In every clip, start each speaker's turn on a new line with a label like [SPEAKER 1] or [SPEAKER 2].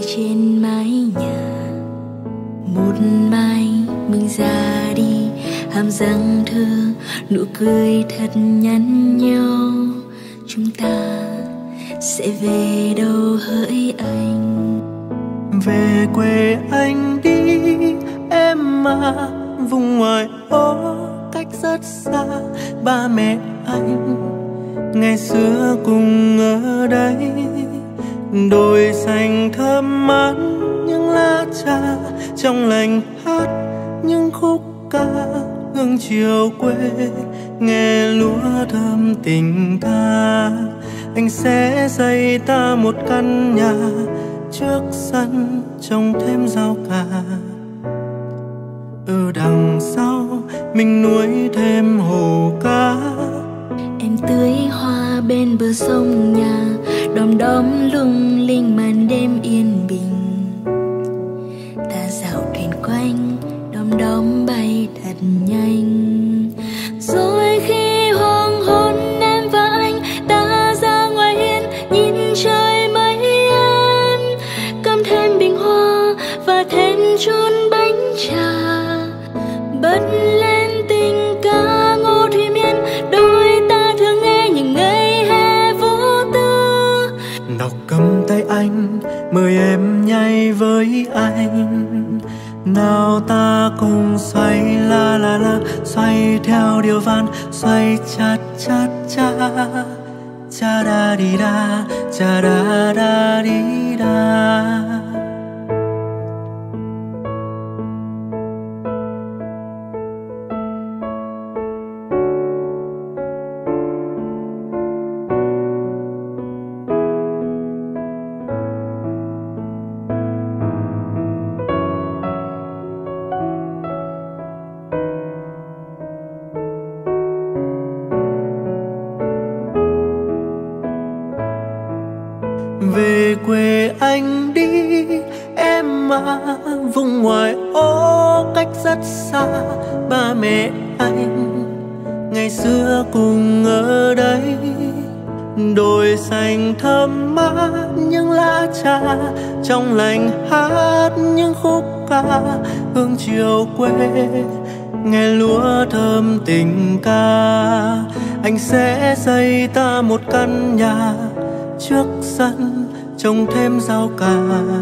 [SPEAKER 1] trên mái nhà. Một mai mình ra đi, hàm răng thơ, nụ cười thật nhăn nhau. Chúng ta sẽ về đâu hỡi anh?
[SPEAKER 2] Về quê anh đi em à, vùng ngoại ô cách rất xa ba mẹ anh. Ngày xưa cùng ở đây, đồi xanh thơm mát những lá trà, trong lành hát những khúc ca hương chiều quê. Nghe lúa thơm tình ca, anh sẽ xây ta một căn nhà trước sân trồng thêm rau cà. Ở đằng sau mình nuôi thêm hồ cá.
[SPEAKER 1] Em tưới hoa bên bờ sông nhà, đom đóm lung linh màn đêm yên bình. Ta dạo thuyền quanh, đom đóm bay thật nhanh. Rồi khi hoàng hôn em và anh, ta ra ngoài hiên nhìn trời mây em. Cầm thêm bình hoa và thêm chút bánh trà, bật lên tình ca Ngô Thủy Miên. Đôi ta thường nghe những ngày hè vô tư.
[SPEAKER 2] Nào cầm tay anh, mời em nhảy với anh. Nào ta cùng xoay la la la, xoay theo điệu van, xoay cha cha cha, cha da đi da, cha da da đi da. Về quê anh đi em à, vùng ngoại ô cách rất xa ba mẹ anh. Ngày xưa cùng ở đây, đồi xanh thơm mát những lá trà, trong lành hát những khúc ca hương chiều quê. Nghe lúa thơm tình ca, anh sẽ xây ta một căn nhà trước sân trồng thêm rau cà.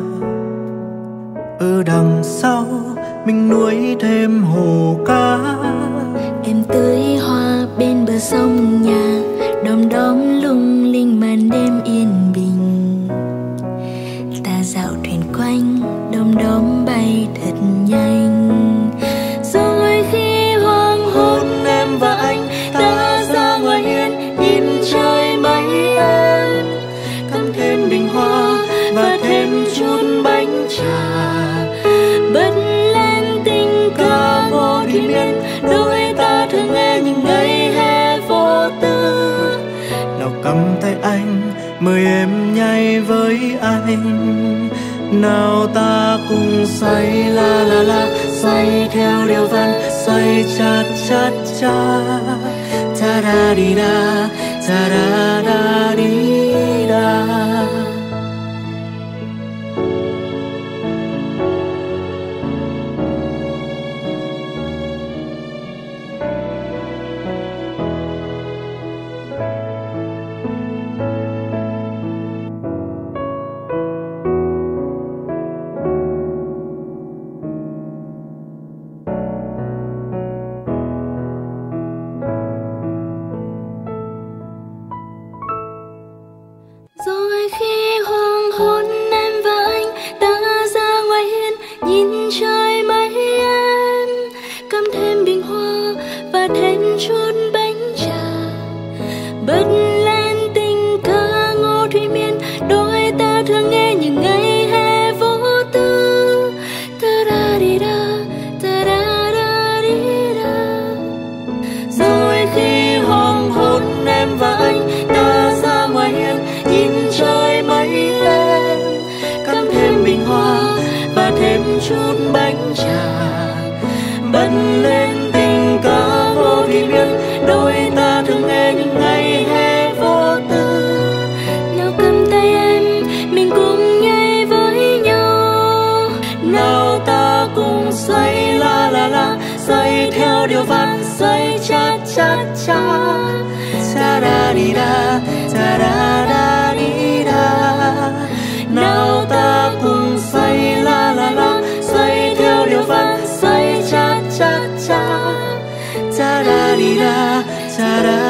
[SPEAKER 2] Ở đằng sau mình nuôi thêm hồ cá.
[SPEAKER 1] Em tưới hoa bên bờ sông nhà, đom đóm lung linh màn đêm yên bình. Ta dạo thuyền quanh, đom đóm bay thật nhanh. Rồi khi hoàng hôn em và anh, ta ra ngoài hiên nhìn trời mây em. Cầm thêm bình hoa và thêm chút bánh trà, bật lên tình ca Ngô Thủy Miên. Đôi ta thường nghe những ngày hè vô tư.
[SPEAKER 2] Nào cầm tay anh, mời em nhảy với anh. Nào ta cùng xoay la la la, xoay theo điệu van, xoay cha cha cha, ta da đi da, ta da da đi da.
[SPEAKER 1] Rồi khi hoàng hôn em và anh, ta ra ngoài hiên nhìn trời mây em. Cầm thêm bình hoa và thêm chút bánh trà, bật lên tình ca Ngô Thủy Miên. Đôi ta thường nghe những ngày hè vô tư. Ta da đi da, ta da da đi da. Rồi khi hoàng hôn em và anh, ta ra ngoài hiên nhìn trời mây em. Cầm thêm bình hoa và thêm chút bánh trà, bật lên tình ca Ngô Thủy Miên. Đôi ta thường nghe những ngày hè vô tư. Nào cầm tay em, mình cùng nhảy với nhau.
[SPEAKER 2] ta đã